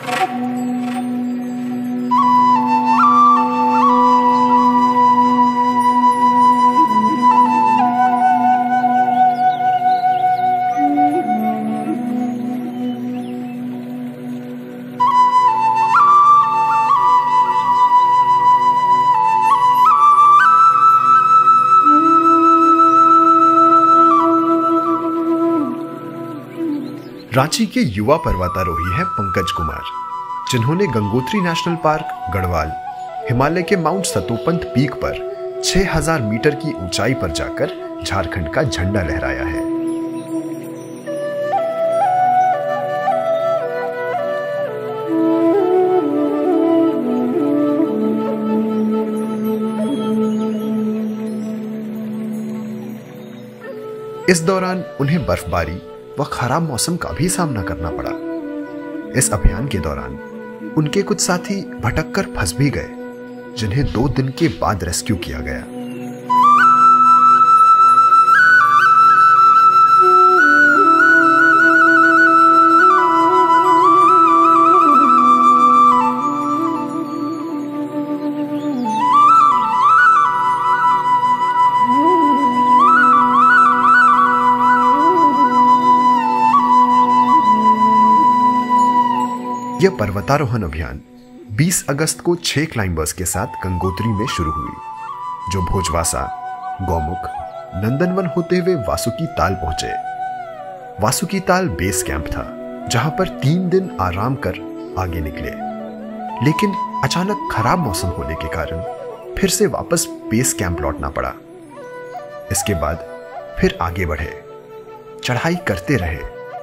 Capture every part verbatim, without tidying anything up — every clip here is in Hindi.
रांची के युवा पर्वतारोही हैं पंकज कुमार, जिन्होंने गंगोत्री नेशनल पार्क, गढ़वाल, हिमालय के माउंट सतोपंत पीक पर छह हज़ार मीटर की ऊंचाई पर जाकर झारखंड का झंडा लहराया है। इस दौरान उन्हें बर्फबारी व खराब मौसम का भी सामना करना पड़ा। इस अभियान के दौरान उनके कुछ साथी भटककर फंस भी गए, जिन्हें दो दिन के बाद रेस्क्यू किया गया। यह पर्वतारोहण अभियान बीस अगस्त को छह क्लाइंबर्स के साथ गंगोत्री में शुरू हुई, जो भोजवासा, गौमुख, नंदनवन होते हुए वासुकी ताल पहुंचे। वासुकी ताल बेस कैंप था, जहां पर तीन दिन आराम कर आगे निकले, लेकिन अचानक खराब मौसम होने के कारण फिर से वापस बेस कैंप लौटना पड़ा। इसके बाद फिर आगे बढ़े, चढ़ाई करते रहे।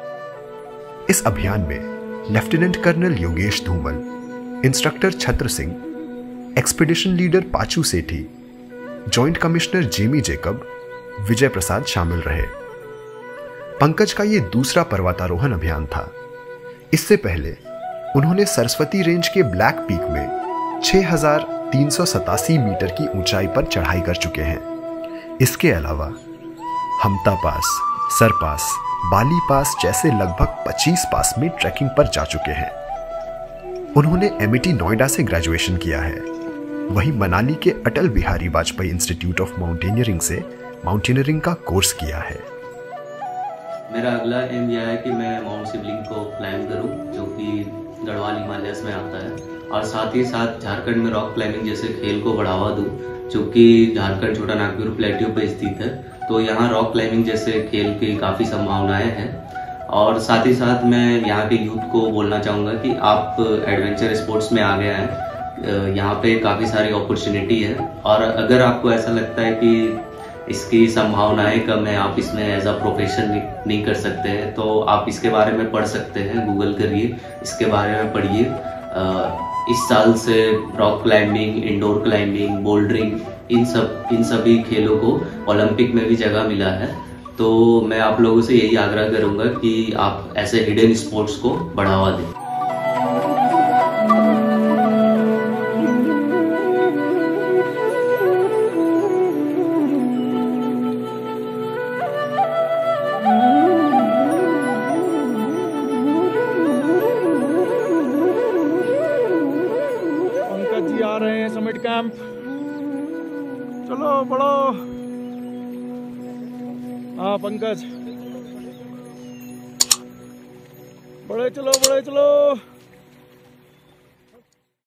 इस अभियान में lieutenant colonel Yogesh Dhumal, instructor Chhatra Singh, expedition leader Pachu Sethi, joint commissioner Jamie Jacob, Vijay Prasad शामिल रहे। पंकज का यह दूसरा पर्वतारोहण अभियान था। इससे पहले उन्होंने सरस्वती रेंज के ब्लैक पीक में छह हज़ार तीन सौ सतासी मीटर की ऊंचाई पर चढ़ाई कर चुके हैं। इसके अलावा हमता पास, सर पास, बाली पास जैसे लगभग पच्चीस पास में ट्रैकिंग पर जा चुके हैं। उन्होंने एमआईटी नोएडा से ग्रेजुएशन किया है, वहीं मनाली के Atal Bihari Vajpayee institute of mountaineering से माउंटेनियरिंग का कोर्स किया है। मेरा अगला एम यह है कि मैं माउंट सिबलिंग को क्लाइंब करूं, जो कि गढ़वाल हिमालयस में आता है, और साथ ही साथ झारखंड में रॉक क्लाइंबिंग जैसे खेल को बढ़ावा दूं, जो कि झारखंड छोटा नागपुर प्लेट्यू पर स्थित है। तो यहाँ रॉक क्लाइंबिंग जैसे खेल की काफ़ी संभावनाएं हैं। और साथ ही साथ मैं यहाँ के यूथ को बोलना चाहूँगा कि आप एडवेंचर स्पोर्ट्स में आ गए हैं, यहाँ पे काफ़ी सारी अपॉर्चुनिटी है, और अगर आपको ऐसा लगता है कि इसकी संभावनाएं कम है, आप इसमें एज अ प्रोफेशन नहीं कर सकते हैं, तो आप इसके बारे में पढ़ सकते हैं, गूगल करिए, इसके बारे में पढ़िए। इस साल से rock climbing, indoor climbing, bouldering, इन सब इन सभी खेलों को ओलंपिक में भी जगह मिला है। तो मैं आप लोगों से यही आग्रह करूंगा कि आप ऐसे हिडन स्पोर्ट्स को बढ़ावा दें। पंकज जी आ रहे हैं समिट कैंप। चलो बढ़ो। हाँ पंकज, बड़े चलो बड़े चलो।